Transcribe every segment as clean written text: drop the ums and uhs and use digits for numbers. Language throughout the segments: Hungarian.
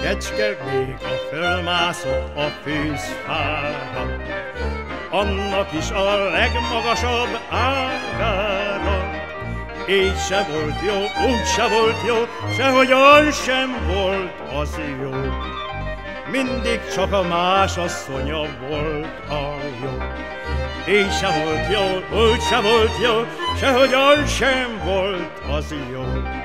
kecske még a fölmászott a fűzfára, annak is a legmagasabb ágára. Így se volt jó, úgy se volt jó, sehogyan sem volt az jó. Mindig csak a más asszonya volt a jó. Így se volt jó, úgy se volt jó, sehogyan sem volt az jó.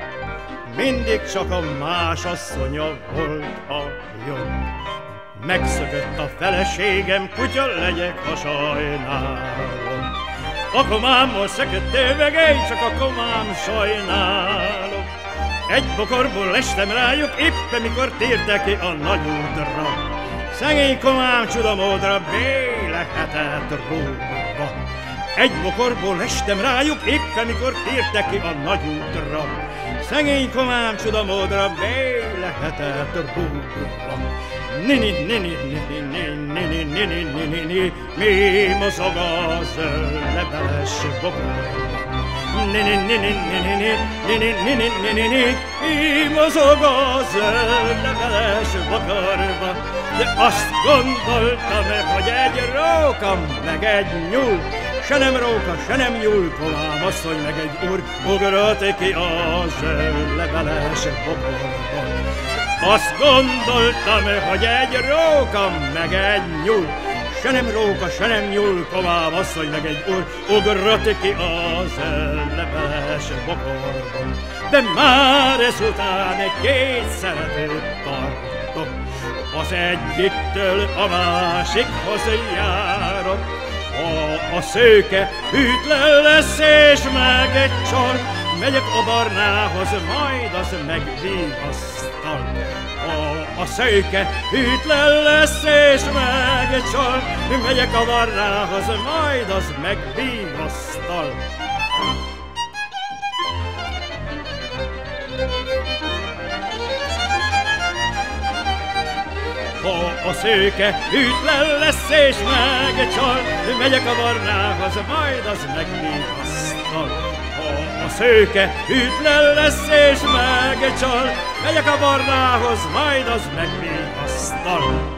Mindig csak a más asszonya volt a jó. Megszökött a feleségem, kutya legyek, ha sajnálom. A komámmal szököttél meg, én csak a komám sajnálom. Egy bokorból estem rájuk, éppen mikor tértek ki a nagy útra. Szegény komám csudamódra bélehetett rúgva. Egy bokorból estem rájuk, éppen mikor tértek ki a nagy útra. Szegény komám csudamódra bélehetett rúgva. Nini, nini, nini, nini, nini, nini, nini, mi mozog a zöld leveles bokorba. Nini, nini, nini, nini, nini, nini, nini, mi mozog a zöld leveles bokorba. De azt gondoltam, hogy egy róka meg egy nyúl, se nem róka, se nem nyúl, komám asszony meg egy úr, ugrott ki a zöld leveles bokorba. Azt gondoltam, hogy egy róka meg egy nyúl, se nem róka, se nem nyúl, komám asszony meg egy úr, ugrott ki a zöld leveles bokorban. De már ezután két szeretőt tartok, az egyiktől a másikhoz járok. Ha a szőke hűtlen lesz és megcsal, megyek a barnához, majd az megvigasztal. Ha a szőke hűtlen lesz és megcsal, megyek a barnához, majd az megvigasztal. Ha a szőke hűtlen lesz és megcsal, megyek a barnához, majd az megvigasztal. Ha a szőke hűtlen lesz és megcsal, megyek a barnához, majd az megvigasztal.